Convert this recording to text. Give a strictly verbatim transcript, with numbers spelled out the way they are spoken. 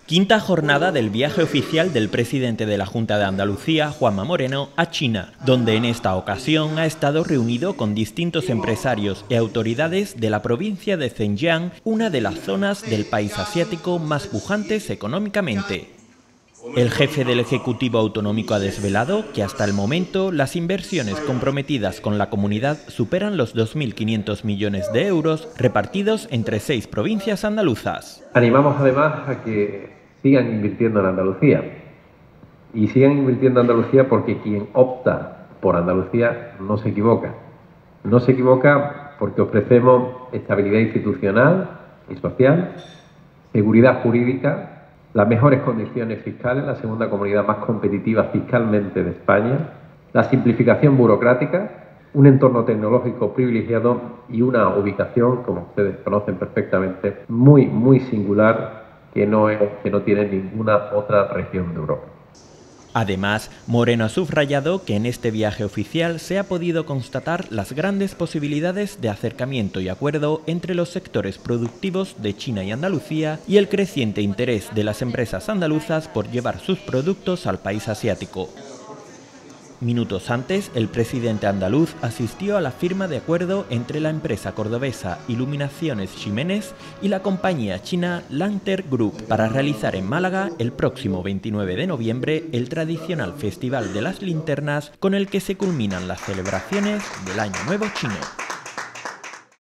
Quinta jornada del viaje oficial del presidente de la Junta de Andalucía, Juanma Moreno, a China, donde en esta ocasión ha estado reunido con distintos empresarios y autoridades de la provincia de Zhejiang, una de las zonas del país asiático más pujantes económicamente. El jefe del Ejecutivo Autonómico ha desvelado que hasta el momento las inversiones comprometidas con la comunidad superan los dos mil quinientos millones de euros repartidos entre seis provincias andaluzas. Animamos además a que sigan invirtiendo en Andalucía y sigan invirtiendo en Andalucía porque quien opta por Andalucía no se equivoca. No se equivoca porque ofrecemos estabilidad institucional y social, seguridad jurídica, las mejores condiciones fiscales, la segunda comunidad más competitiva fiscalmente de España, la simplificación burocrática, un entorno tecnológico privilegiado y una ubicación, como ustedes conocen perfectamente, muy, muy singular que no, es, que no tiene ninguna otra región de Europa. Además, Moreno ha subrayado que en este viaje oficial se ha podido constatar las grandes posibilidades de acercamiento y acuerdo entre los sectores productivos de China y Andalucía y el creciente interés de las empresas andaluzas por llevar sus productos al país asiático. Minutos antes, el presidente andaluz asistió a la firma de acuerdo entre la empresa cordobesa Iluminaciones Ximénez y la compañía china Lanter Group para realizar en Málaga el próximo veintinueve de noviembre el tradicional Festival de las Linternas con el que se culminan las celebraciones del Año Nuevo Chino.